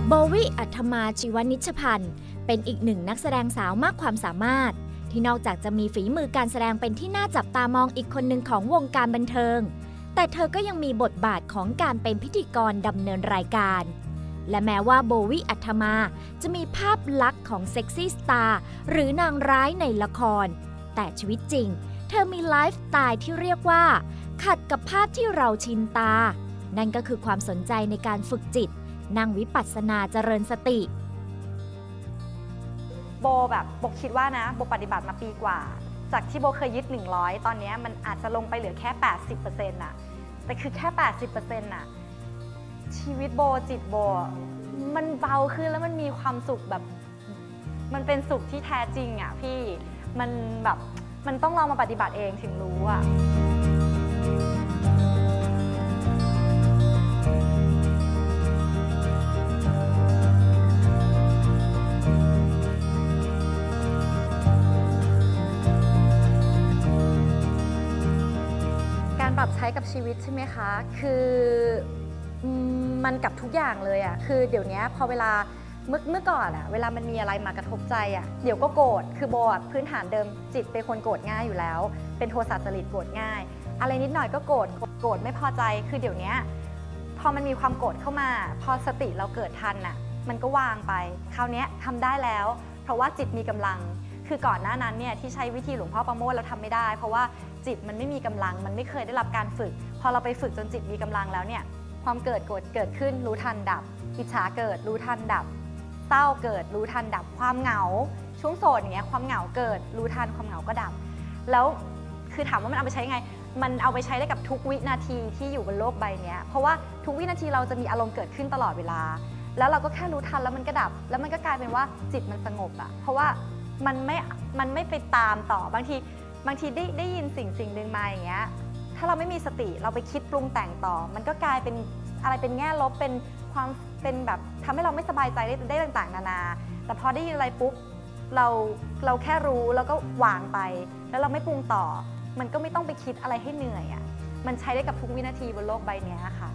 โบวี่อัธมาชีวนิชพันธ์เป็นอีกหนึ่งนักแสดงสาวมากความสามารถที่นอกจากจะมีฝีมือการแสดงเป็นที่น่าจับตามองอีกคนหนึ่งของวงการบันเทิงแต่เธอก็ยังมีบทบาทของการเป็นพิธีกรดำเนินรายการและแม้ว่าโบวี่อัธมาจะมีภาพลักษณ์ของเซ็กซี่สตาร์หรือนางร้ายในละครแต่ชีวิตจริงเธอมีไลฟ์สไตล์ที่เรียกว่าขัดกับภาพที่เราชินตานั่นก็คือความสนใจในการฝึกจิตนั่งวิปัสสนาเจริญสติโบคิดว่านะโบปฏิบัติมาปีกว่าจากที่โบเคยยึด100ตอนนี้มันอาจจะลงไปเหลือแค่ 80% น่ะแต่คือแค่ 80% น่ะชีวิตโบจิตโบมันเบาขึ้นแล้วมันมีความสุขแบบมันเป็นสุขที่แท้จริงอ่ะพี่มันแบบมันต้องลองมาปฏิบัติเองถึงรู้อ่ะปรับใช้กับชีวิตใช่ไหมคะคือมันกับทุกอย่างเลยอ่ะคือเดี๋ยวนี้พอเวลาเมื่อก่อนอ่ะเวลามันมีอะไรมากระทบใจอ่ะเดี๋ยวก็โกรธคือโบพื้นฐานเดิมจิตเป็นคนโกรธง่ายอยู่แล้วเป็นโทสะจริตโกรธง่ายอะไรนิดหน่อยก็โกรธไม่พอใจคือเดี๋ยวนี้พอมันมีความโกรธเข้ามาพอสติเราเกิดทันอ่ะมันก็วางไปคราวนี้ทำได้แล้วเพราะว่าจิตมีกำลังคือก่อนหน้านั้นเนี่ยที่ใช้วิธีหลวงพ่อประโมทเราทำไม่ได้เพราะว่าจิตมันไม่มีกำลังมันไม่เคยได้รับการฝึกพอเราไปฝึกจนจิตมีกำลังแล้วเนี่ยความโกรธเกิดขึ้นรู้ทันดับอิจฉาเกิดรู้ทันดับเศร้าเกิดรู้ทันดับความเหงาช่วงโสดอย่างเงี้ยความเหงาเกิดรู้ทันความเหงาก็ดับแล้วคือถามว่ามันเอาไปใช้ไงมันเอาไปใช้ได้กับทุกวินาทีที่อยู่บนโลกใบนี้เพราะว่าทุกวินาทีเราจะมีอารมณ์เกิดขึ้นตลอดเวลาแล้วเราก็แค่รู้ทันแล้วมันก็ดับแล้วมันก็กลายเป็นว่าจิตมันสงบอะเพราะว่ามันไม่ไปตามต่อบางทีได้ยินสิ่งหนึ่งมาอย่างเงี้ยถ้าเราไม่มีสติเราไปคิดปรุงแต่งต่อมันก็กลายเป็นอะไรเป็นแง่ลบเป็นความเป็นแบบทำให้เราไม่สบายใจได้ต่างๆนานาแต่พอได้ยินอะไรปุ๊บเราแค่รู้แล้วก็วางไปแล้วเราไม่ปรุงต่อมันก็ไม่ต้องไปคิดอะไรให้เหนื่อยอ่ะมันใช้ได้กับทุกวินาทีบนโลกใบนี้ค่ะ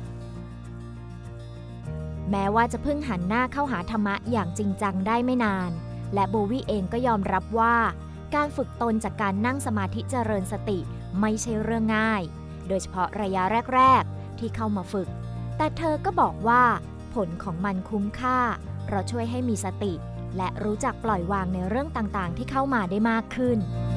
แม้ว่าจะเพิ่งหันหน้าเข้าหาธรรมะอย่างจริงจังได้ไม่นานและโบวี่เองก็ยอมรับว่าการฝึกตนจากการนั่งสมาธิเจริญสติไม่ใช่เรื่องง่ายโดยเฉพาะระยะแรกๆที่เข้ามาฝึกแต่เธอก็บอกว่าผลของมันคุ้มค่าเพราะช่วยให้มีสติและรู้จักปล่อยวางในเรื่องต่างๆที่เข้ามาได้มากขึ้น